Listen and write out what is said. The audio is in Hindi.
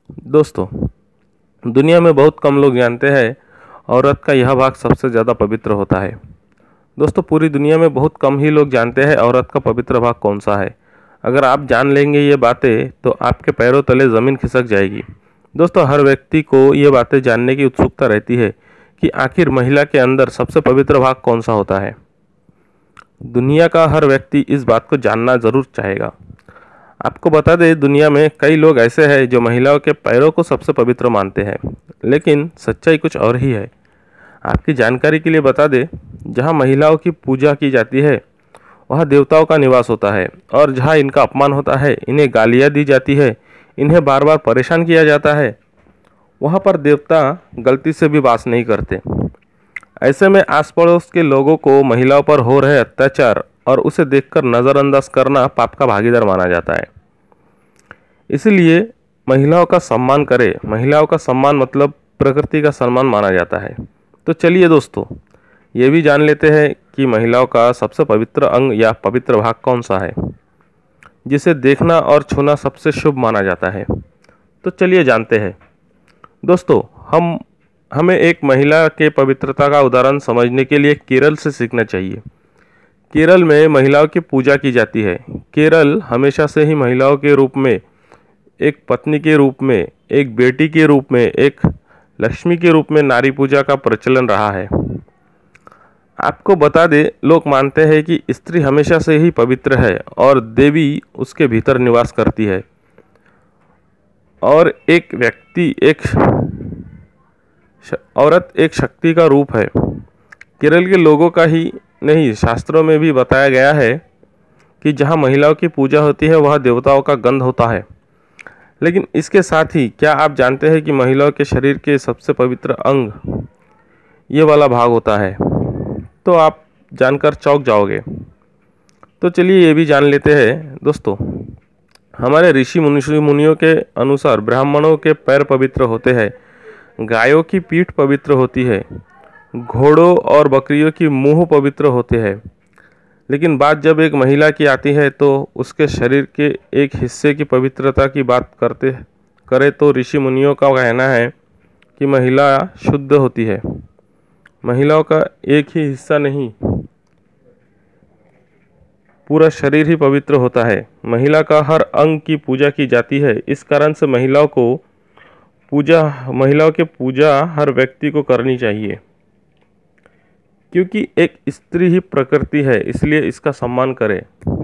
दोस्तों, दुनिया में बहुत कम लोग जानते हैं औरत का यह भाग सबसे ज़्यादा पवित्र होता है। दोस्तों, पूरी दुनिया में बहुत कम ही लोग जानते हैं औरत का पवित्र भाग कौन सा है। अगर आप जान लेंगे ये बातें तो आपके पैरों तले ज़मीन खिसक जाएगी। दोस्तों, हर व्यक्ति को ये बातें जानने की उत्सुकता रहती है कि आखिर महिला के अंदर सबसे पवित्र भाग कौन सा होता है। दुनिया का हर व्यक्ति इस बात को जानना ज़रूर चाहेगा। आपको बता दें, दुनिया में कई लोग ऐसे हैं जो महिलाओं के पैरों को सबसे पवित्र मानते हैं, लेकिन सच्चाई कुछ और ही है। आपकी जानकारी के लिए बता दें, जहाँ महिलाओं की पूजा की जाती है वहाँ देवताओं का निवास होता है, और जहाँ इनका अपमान होता है, इन्हें गालियाँ दी जाती है, इन्हें बार बार परेशान किया जाता है, वहाँ पर देवता गलती से भी वास नहीं करते। ऐसे में आस पड़ोस के लोगों को महिलाओं पर हो रहे अत्याचार और उसे देखकर नज़रअंदाज करना पाप का भागीदार माना जाता है। इसलिए महिलाओं का सम्मान करें। महिलाओं का सम्मान मतलब प्रकृति का सम्मान माना जाता है। तो चलिए दोस्तों, ये भी जान लेते हैं कि महिलाओं का सबसे पवित्र अंग या पवित्र भाग कौन सा है, जिसे देखना और छूना सबसे शुभ माना जाता है। तो चलिए जानते हैं। दोस्तों, हमें एक महिला के पवित्रता का उदाहरण समझने के लिए केरल से सीखना चाहिए। केरल में महिलाओं की पूजा की जाती है। केरल हमेशा से ही महिलाओं के रूप में, एक पत्नी के रूप में, एक बेटी के रूप में, एक लक्ष्मी के रूप में नारी पूजा का प्रचलन रहा है। आपको बता दें, लोग मानते हैं कि स्त्री हमेशा से ही पवित्र है और देवी उसके भीतर निवास करती है, और औरत एक शक्ति का रूप है। केरल के लोगों का ही नहीं, शास्त्रों में भी बताया गया है कि जहाँ महिलाओं की पूजा होती है वहाँ देवताओं का गंध होता है। लेकिन इसके साथ ही क्या आप जानते हैं कि महिलाओं के शरीर के सबसे पवित्र अंग ये वाला भाग होता है? तो आप जानकर चौंक जाओगे। तो चलिए ये भी जान लेते हैं। दोस्तों, हमारे ऋषि मुनियों के अनुसार ब्राह्मणों के पैर पवित्र होते हैं, गायों की पीठ पवित्र होती है, घोड़ों और बकरियों की मुंह पवित्र होते हैं। लेकिन बात जब एक महिला की आती है तो उसके शरीर के एक हिस्से की पवित्रता की बात करें तो ऋषि मुनियों का कहना है कि महिला शुद्ध होती है। महिलाओं का एक ही हिस्सा नहीं, पूरा शरीर ही पवित्र होता है। महिला का हर अंग की पूजा की जाती है। इस कारण से महिलाओं की पूजा हर व्यक्ति को करनी चाहिए, क्योंकि एक स्त्री ही प्रकृति है, इसलिए इसका सम्मान करें।